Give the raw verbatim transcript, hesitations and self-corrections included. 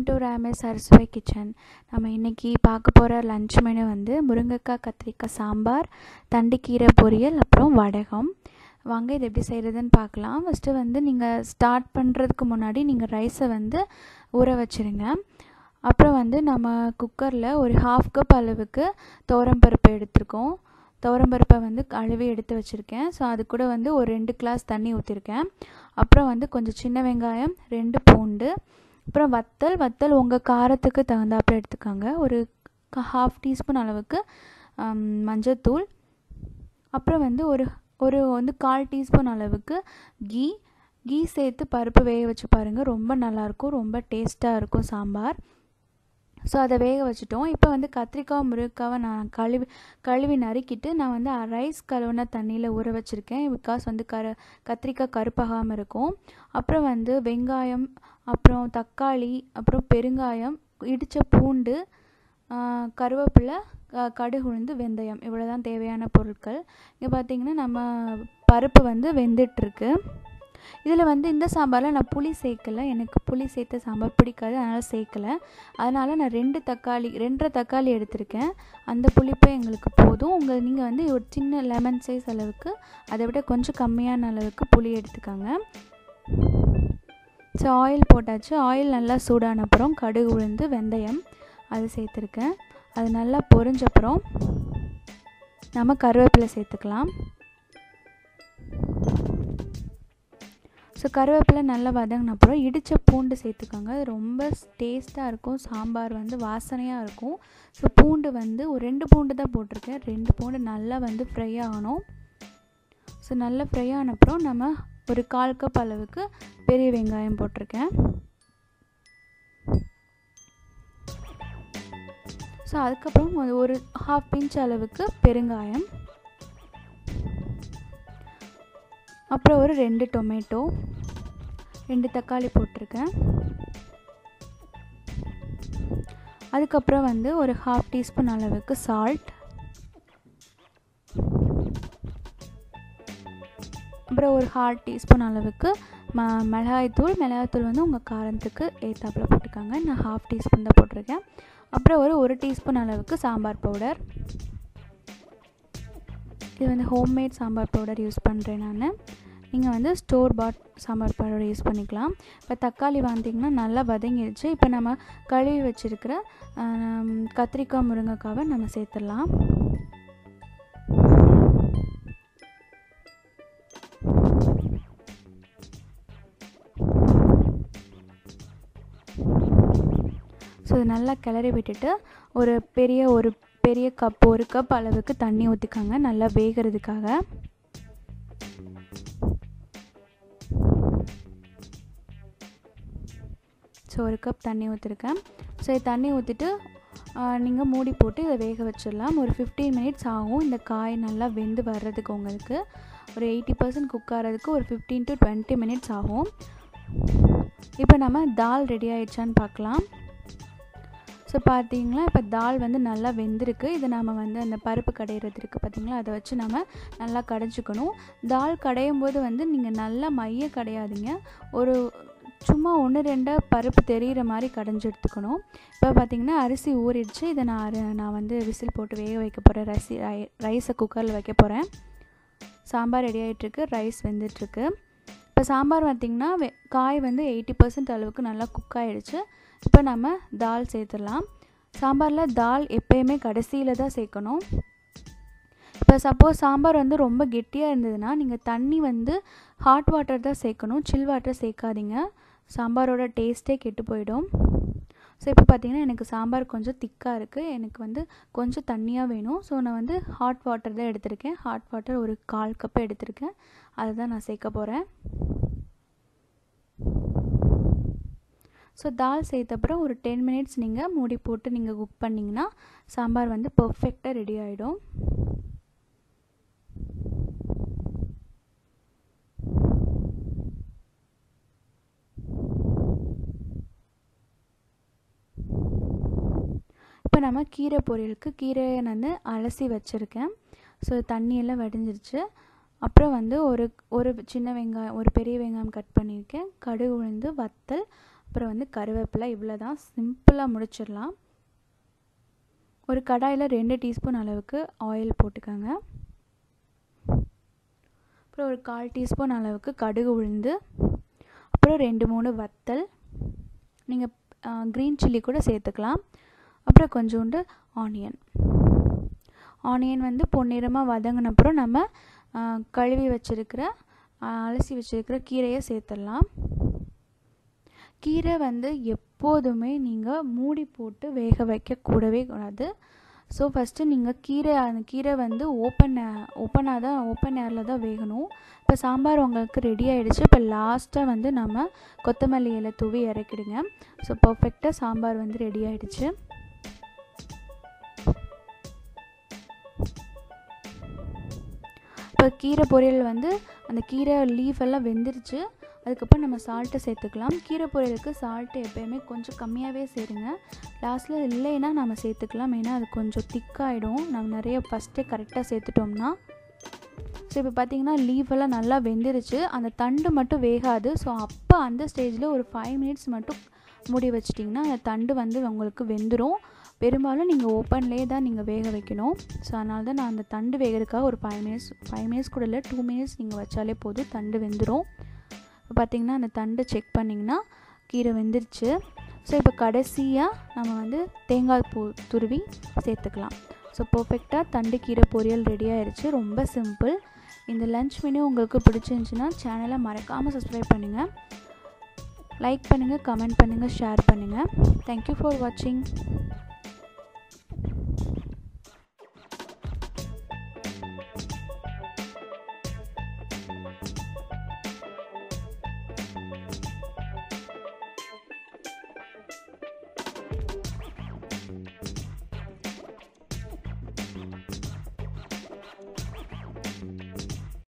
Welcome to Ramesh அரசுவை kitchen. நம்ம இன்றைக்கி பார்க்க போகிற லன்ச் மெனு வந்து முருங்கைக்காய் கத்திரிக்காய் சாம்பார், தண்டுக்கீரை பொரியல், அப்புறம் வடகம். வாங்க இது எப்படி செய்கிறதுன்னு பார்க்கலாம். ஃபஸ்ட்டு வந்து நீங்கள் ஸ்டார்ட் பண்ணுறதுக்கு முன்னாடி நீங்கள் ரைஸை வந்து ஊற வச்சுருங்க. அப்புறம் வந்து நம்ம குக்கரில் ஒரு ஹாஃப் கப் அளவுக்கு துவரம்பருப்பு எடுத்துருக்கோம். துவரம்பருப்பை வந்து கழுவி எடுத்து வச்சுருக்கேன். ஸோ அது கூட வந்து ஒரு ரெண்டு கிளாஸ் தண்ணி ஊற்றிருக்கேன். அப்புறம் வந்து கொஞ்சம் சின்ன வெங்காயம், ரெண்டு பூண்டு, அப்புறம் வத்தல் வத்தல் உங்கள் காரத்துக்கு தகுந்தாப்பில் எடுத்துக்கோங்க. ஒரு ஹாஃப் டீஸ்பூன் அளவுக்கு மஞ்சத்தூள், அப்புறம் வந்து ஒரு ஒரு வந்து கால் டீஸ்பூன் அளவுக்கு கீ கீ சேர்த்து பருப்பு வேக வச்சு பாருங்கள். ரொம்ப நல்லாயிருக்கும், ரொம்ப டேஸ்ட்டாக இருக்கும் சாம்பார். ஸோ அதை வேக வச்சுட்டோம். இப்போ வந்து கத்திரிக்காய் முருங்கைக்காவை நான் கழுவி கழுவி நறுக்கிட்டு நான் வந்து ரைஸ் கழுவின தண்ணியில் ஊற வச்சுருக்கேன். பிகாஸ் வந்து கரு கத்திரிக்காய் கருப்பாகாமல் இருக்கும். அப்புறம் வந்து வெங்காயம், அப்புறம் தக்காளி, அப்புறம் பெருங்காயம், இடித்த பூண்டு, கருவேப்பிலை, கடுகு, உளுந்து, வெந்தயம், இவ்வளோ தான் தேவையான பொருட்கள். இங்கே பார்த்திங்கன்னா நம்ம பருப்பு வந்து வெந்துட்டுருக்கு. இதில் வந்து இந்த சாம்பாரில் நான் புளி சேர்க்கலை. எனக்கு புளி சேர்த்த சாம்பார் பிடிக்காது, அதனால் சேர்க்கலை. அதனால் நான் ரெண்டு தக்காளி ரெண்டரை தக்காளி எடுத்திருக்கேன். அந்த புளிப்பே எங்களுக்கு போதும். உங்கள் நீங்கள் வந்து ஒரு சின்ன லெமன் சைஸ் அளவுக்கு, அதை விட கொஞ்சம் கம்மியான அளவுக்கு புளி எடுத்துக்கோங்க. ஸோ ஆயில் போட்டாச்சு. ஆயில் நல்லா சூடான அப்புறம் கடுகு, உளுந்து, வெந்தயம் அது சேர்த்துருக்கேன். அது நல்லா பொரிஞ்சப்புறம் நம்ம கருவேப்பிலை சேர்த்துக்கலாம். ஸோ கருவேப்பிலை நல்லா வதங்கின அப்புறம் இடித்த பூண்டு சேர்த்துக்கோங்க. அது ரொம்ப டேஸ்ட்டாக இருக்கும், சாம்பார் வந்து வாசனையாக இருக்கும். ஸோ பூண்டு வந்து ஒரு ரெண்டு பூண்டு தான் போட்டிருக்கேன். ரெண்டு பூண்டு நல்லா வந்து ஃப்ரை ஆகணும். ஸோ நல்லா ஃப்ரை ஆன அப்புறம் நம்ம ஒரு கால் கப் அளவுக்கு பெரிய வெங்காயம் போட்டிருக்கேன். ஸோ அதுக்கப்புறம் ஒரு ஹாஃப் பிஞ்ச் அளவுக்கு பெருங்காயம், அப்புறம் ஒரு ரெண்டு டொமேட்டோ, ரெண்டு தக்காளி போட்டிருக்கேன். அதுக்கப்புறம் வந்து ஒரு ஹாஃப் டீஸ்பூன் அளவுக்கு சால்ட், அப்புறம் ஒரு ஹாஃப் டீஸ்பூன் அளவுக்கு ம மிளகாய்த்தூள் மிளகாய்த்தூள் வந்து உங்கள் காரத்துக்கு ஏற்றாப்பில் போட்டுக்கோங்க. நான் ஹாஃப் டீஸ்பூன் தான் போட்டிருக்கேன். அப்புறம் ஒரு ஒரு டீஸ்பூன் அளவுக்கு சாம்பார் பவுடர். இது வந்து ஹோம்மேட் சாம்பார் பவுடர் யூஸ் பண்ணுறேன் நான். நீங்கள் வந்து store bought sambar powder use பண்ணிக்கலாம். இப்போ தக்காளி வந்திங்கன்னா நல்லா வதங்கிடுச்சு. இப்போ நம்ம கழுவி வச்சுருக்கிற கத்திரிக்காய் முருங்கைக்காவை நம்ம சேர்த்துடலாம். ஸோ இது நல்லா கிளறி விட்டுட்டு ஒரு பெரிய ஒரு பெரிய கப் ஒரு கப் அளவுக்கு தண்ணி ஊற்றிக்கோங்க, நல்லா வேகிறதுக்காக. ஸோ ஒரு கப் தண்ணி ஊற்றிருக்கேன். ஸோ இது தண்ணி ஊற்றிட்டு நீங்கள் மூடி போட்டு இதை வேக வச்சிடலாம். ஒரு ஃபிஃப்டீன் மினிட்ஸ் ஆகும் இந்த காய் நல்லா வெந்து வர்றதுக்கு. உங்களுக்கு ஒரு எயிட்டி பர்சன்ட் குக் ஆகிறதுக்கு ஒரு ஃபிஃப்டீன் டு டுவெண்ட்டி மினிட்ஸ் ஆகும். இப்போ நம்ம தால் ரெடி ஆகிடுச்சான்னு பார்க்கலாம். ஸோ பார்த்தீங்களா, இப்போ தால் வந்து நல்லா வெந்திருக்கு. இதை நம்ம வந்து அந்த பருப்பு கடையிறது இருக்குது பார்த்தீங்களா, அதை வச்சு நம்ம நல்லா கடைஞ்சிக்கணும். தால் கடையும் போது வந்து நீங்கள் நல்லா மைய கடையாதீங்க, ஒரு சும்மா ஒன்று ரெண்டாக பருப்பு தெரிகிற மாதிரி கடைஞ்சி எடுத்துக்கணும். இப்போ பார்த்திங்கன்னா அரிசி ஊறிடுச்சு. இதை நான் நான் வந்து விசில் போட்டு வேக வைக்க போகிறேன். ரைசி ரைஸை குக்கரில் வைக்க போகிறேன். சாம்பார் ரெடி ஆகிட்டுருக்கு, ரைஸ் வெந்துட்டுருக்கு. இப்போ சாம்பார் பார்த்திங்கன்னா வெ காய் வந்து எயிட்டி பர்சன்ட் அளவுக்கு நல்லா குக் ஆகிடுச்சு. இப்போ நம்ம தால் சேர்த்துடலாம். சாம்பாரில் தால் எப்போயுமே கடைசியில் தான் சேர்க்கணும். இப்போ சப்போஸ் சாம்பார் வந்து ரொம்ப கெட்டியாக இருந்ததுன்னா நீங்கள் தண்ணி வந்து ஹாட் வாட்டர் தான் சேர்க்கணும், சில் வாட்டர் சேர்க்காதீங்க. சாம்பாரோட டேஸ்ட்டே கெட்டு போயிடும். ஸோ இப்போ பார்த்திங்கன்னா எனக்கு சாம்பார் கொஞ்சம் திக்காக இருக்குது, எனக்கு வந்து கொஞ்சம் தண்ணியாக வேணும். ஸோ நான் வந்து ஹாட் வாட்டர் தான் எடுத்திருக்கேன். ஹாட் வாட்டர் ஒரு கால் கப்பு எடுத்திருக்கேன், அதை தான் நான் சேர்க்க போகிறேன். ஸோ தால் சேர்த்தப்புறம் ஒரு டென் மினிட்ஸ் நீங்கள் மூடி போட்டு நீங்கள் குக் பண்ணிங்கன்னா சாம்பார் வந்து பர்ஃபெக்டாக ரெடி ஆகிடும். இப்போ நம்ம கீரை பொரியலுக்கு கீரையை நான் அலசி வச்சுருக்கேன். ஸோ தண்ணியெல்லாம் வடிஞ்சிருச்சு. அப்புறம் வந்து ஒரு ஒரு சின்ன வெங்காயம் ஒரு பெரிய வெங்காயம் கட் பண்ணியிருக்கேன், கடுகு, உளுந்து, வத்தல், அப்புறம் வந்து கருவேப்பிலை. இவ்வளோ தான், சிம்பிளாக முடிச்சிடலாம். ஒரு கடாயில் ரெண்டு டீஸ்பூன் அளவுக்கு ஆயில் போட்டுக்கோங்க. அப்புறம் ஒரு கால் டீஸ்பூன் அளவுக்கு கடுகு உளுந்து, அப்புறம் ரெண்டு மூணு வத்தல், நீங்கள் க்ரீன் சில்லி கூட சேர்த்துக்கலாம். அப்புறம் கொஞ்சோண்டு ஆனியன். ஆனியன் வந்து பொன்னிறமாக வதங்கினப்புறம் நம்ம கழுவி வச்சுருக்கிற அலசி வச்சுருக்கிற கீரையை சேர்த்துடலாம். கீரை வந்து எப்போதுமே நீங்கள் மூடி போட்டு வேக வைக்க கூடவே கூடாது. ஸோ ஃபஸ்ட்டு நீங்கள் கீரை அந்த கீரை வந்து ஓப்பன் ஓப்பனாக தான் ஓப்பன் ஏரில் தான் வேகணும். இப்போ சாம்பார் உங்களுக்கு ரெடி ஆகிடுச்சு. இப்போ லாஸ்ட்டாக வந்து நம்ம கொத்தமல்லி இலை தூவி இறக்கிடுங்க. ஸோ பர்ஃபெக்டாக சாம்பார் வந்து ரெடி ஆகிடுச்சு. இப்போ கீரை பொரியல் வந்து அந்த கீரை லீஃப் எல்லாம் வெந்துருச்சு. அதுக்கப்புறம் நம்ம சால்ட்டை சேர்த்துக்கலாம். கீரை பொரியலுக்கு சால்ட்டு எப்போயுமே கொஞ்சம் கம்மியாகவே சேருங்க. லாஸ்ட்டில் இல்லைன்னா நம்ம சேர்த்துக்கலாம். ஏன்னா அது கொஞ்சம் திக்காகிடும் நம்ம நிறைய ஃபஸ்ட்டே கரெக்டாக சேர்த்துட்டோம்னா. ஸோ இப்போ பார்த்திங்கன்னா லீஃபெல்லாம் நல்லா வெந்துருச்சு. அந்த தண்டு மட்டும் வேகாது. ஸோ அப்போ அந்த ஸ்டேஜில் ஒரு ஃபைவ் மினிட்ஸ் மட்டும் மூடி வச்சிட்டிங்கன்னா அந்த தண்டு வந்து உங்களுக்கு வெந்துடும். பெரும்பாலும் நீங்கள் ஓப்பன்லேயே தான் நீங்கள் வேக வைக்கணும். ஸோ அதனால தான் நான் அந்த தண்டு வேகிறதுக்காக ஒரு ஃபைவ் மினிட்ஸ் ஃபைவ் மினிட்ஸ் கூட இல்லை டூ மினிட்ஸ் நீங்கள் வச்சாலே போதும், தண்டு வெந்துடும். இப்போ பார்த்திங்கன்னா அந்த தண்டு செக் பண்ணிங்கன்னா கீரை வெந்துருச்சு. ஸோ இப்போ கடைசியாக நம்ம வந்து தேங்காய் பூ துருவி சேர்த்துக்கலாம். ஸோ பர்ஃபெக்டாக தண்டு கீரை பொரியல் ரெடி ஆயிடுச்சு. ரொம்ப சிம்பிள். இந்த லன்ச் மெனு உங்களுக்கு பிடிச்சிருந்துச்சின்னா சேனலை மறக்காமல் சப்ஸ்கிரைப் பண்ணுங்கள், லைக் பண்ணுங்கள், கமெண்ட் பண்ணுங்கள், ஷேர் பண்ணுங்கள். தேங்க்யூ ஃபார் வாட்சிங்.